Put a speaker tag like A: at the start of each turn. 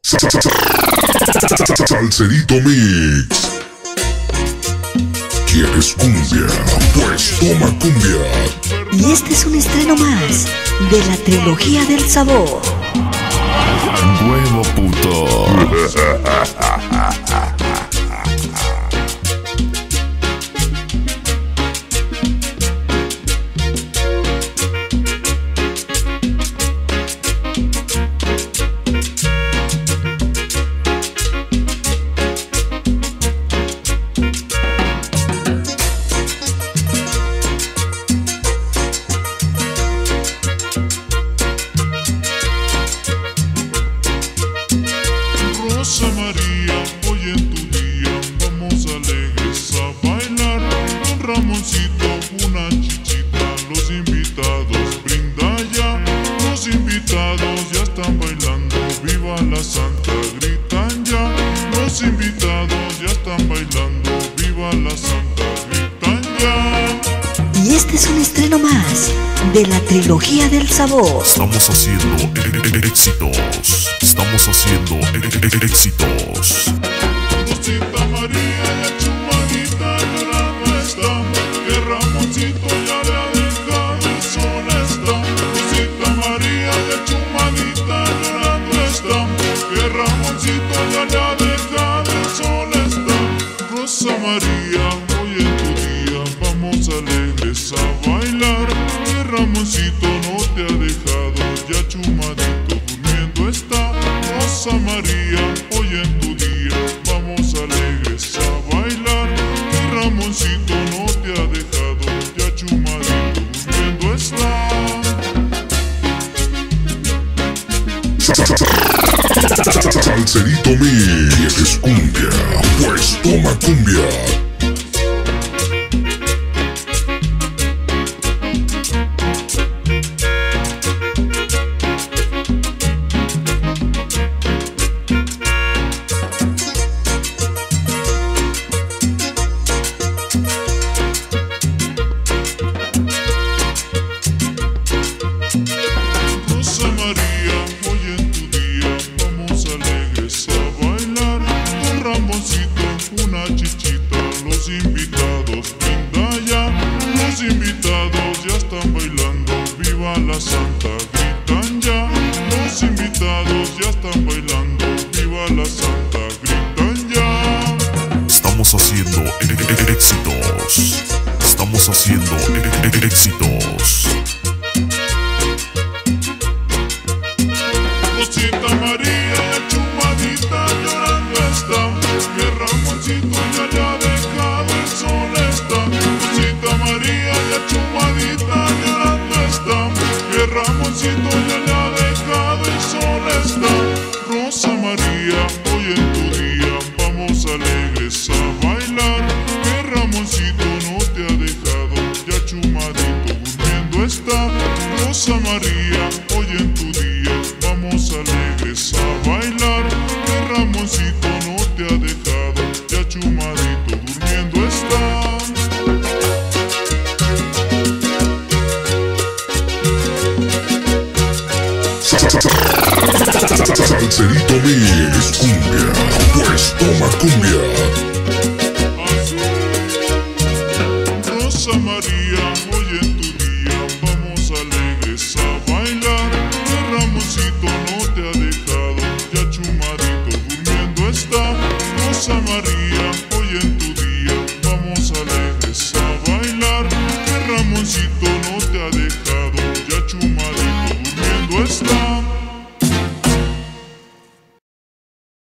A: Salserito Mix. ¿Quieres cumbia? Pues toma cumbia.
B: Y este es un estreno más de la trilogía del sabor.
A: Huevo puto.
C: Rosa María, hoy en tu día vamos alegres a bailar. Un Ramoncito, una chichita, los invitados brinda ya. Los invitados ya están bailando, viva la Santa, gritan ya. Los invitados ya están bailando, viva la Santa, gritan ya.
B: Y este es un estreno más de la trilogía del sabor.
A: Estamos haciendo éxitos. Estamos haciendo éxitos.
C: Rosita María ya chumadita llorando está, que Ramoncito ya le ha dejado el sol está. Rosita María ya chumadita llorando está, que Ramoncito ya le ha dejado el sol está. Rosa María, hoy en tu día vamos alegres a bailar, que Ramoncito no te ha dejado, ya chumadito durmiendo está. Rosa María, hoy en tu día vamos alegres a bailar, que Ramoncito no te ha dejado, ya chumadito durmiendo está.
A: Salserito Mix. ¿Quieres cumbia? Pues toma cumbia.
C: Rosa María, hoy en tu día vamos alegres a bailar. Un Ramoncito, una chichita, los invitados brinda ya. Los invitados ya están bailando, viva la Santa, gritan ya. Los invitados ya están bailando, viva la Santa, gritan ya.
A: Estamos haciendo éxitos. Estamos haciendo éxitos.
C: Rosita María ya chumadita llorando está, que Ramoncito ya le ha dejado el sol está. Rosita María ya chumadita llorando está, que Ramoncito ya le ha dejado el sol está. Rosa María, hoy en tu día vamos alegres a bailar, que Ramoncito no te ha dejado, ya chumadito durmiendo está. Rosa María, hoy en tu día vamos alegres a bailar, que Ramoncito no te ha dejado, ya chumadito durmiendo está.
A: Salserito Mix. Cumbia. Pues toma cumbia.
C: Rosa María, hoy en tu día vamos alegres a bailar, que Ramoncito no te ha dejado, ya chumadito durmiendo está. Rosa María, hoy en tu día vamos alegres a bailar, que Ramoncito no te ha dejado, ya chumadito durmiendo está.